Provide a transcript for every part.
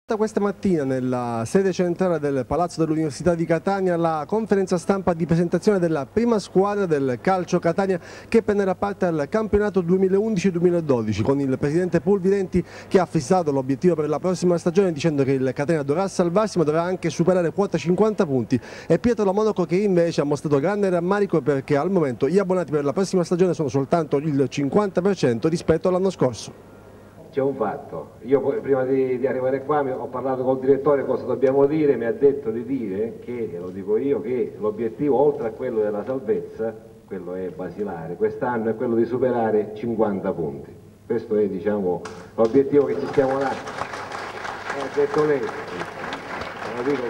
Questa mattina nella sede centrale del Palazzo dell'Università di Catania la conferenza stampa di presentazione della prima squadra del calcio Catania che prenderà parte al campionato 2011-2012 con il presidente Pulvirenti che ha fissato l'obiettivo per la prossima stagione dicendo che il Catania dovrà salvarsi ma dovrà anche superare quota 50 punti e Pietro La Monaco che invece ha mostrato grande rammarico perché al momento gli abbonati per la prossima stagione sono soltanto il 50% rispetto all'anno scorso. C'è un fatto, io prima di arrivare qua ho parlato col direttore cosa dobbiamo dire, mi ha detto di dire che, e lo dico io, che l'obiettivo oltre a quello della salvezza, quello è basilare, quest'anno è quello di superare 50 punti. Questo è diciamo l'obiettivo che ci stiamo dando. Ha detto lei, lo dico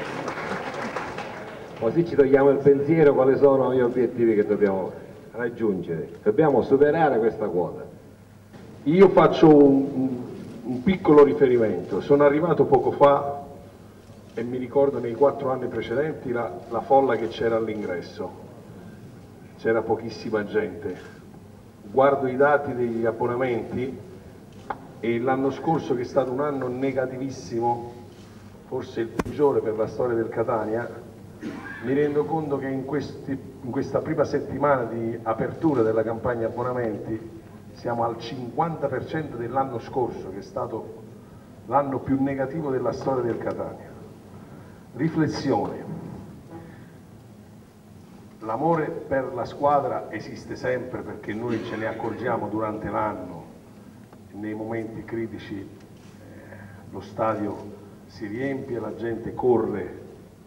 così ci togliamo il pensiero quali sono gli obiettivi che dobbiamo raggiungere. Dobbiamo superare questa quota. Io faccio un piccolo riferimento, sono arrivato poco fa e mi ricordo nei 4 anni precedenti la folla che c'era all'ingresso, c'era pochissima gente, guardo i dati degli abbonamenti e l'anno scorso che è stato un anno negativissimo, forse il peggiore per la storia del Catania, mi rendo conto che in questa prima settimana di apertura della campagna abbonamenti siamo al 50% dell'anno scorso, che è stato l'anno più negativo della storia del Catania. Riflessione. L'amore per la squadra esiste sempre perché noi ce ne accorgiamo durante l'anno, nei momenti critici lo stadio si riempie, la gente corre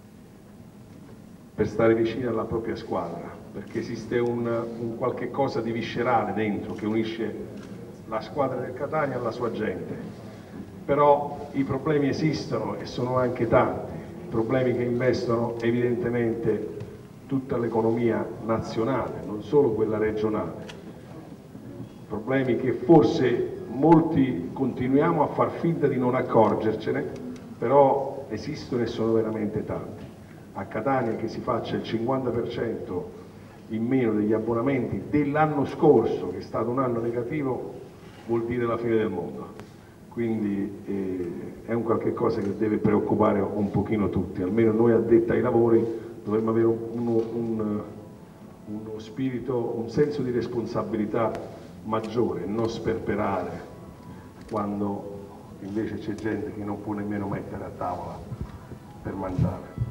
per stare vicino alla propria squadra, perché esiste un qualche cosa di viscerale dentro che unisce la squadra del Catania alla sua gente. Però i problemi esistono e sono anche tanti, problemi che investono evidentemente tutta l'economia nazionale, non solo quella regionale, problemi che forse molti continuiamo a far finta di non accorgercene, però esistono e sono veramente tanti. A Catania che si faccia il 50% in meno degli abbonamenti dell'anno scorso, che è stato un anno negativo, vuol dire la fine del mondo. Quindi è un qualche cosa che deve preoccupare un pochino tutti, almeno noi addetti ai lavori dovremmo avere uno spirito, un senso di responsabilità maggiore, non sperperare quando invece c'è gente che non può nemmeno mettere a tavola per mangiare.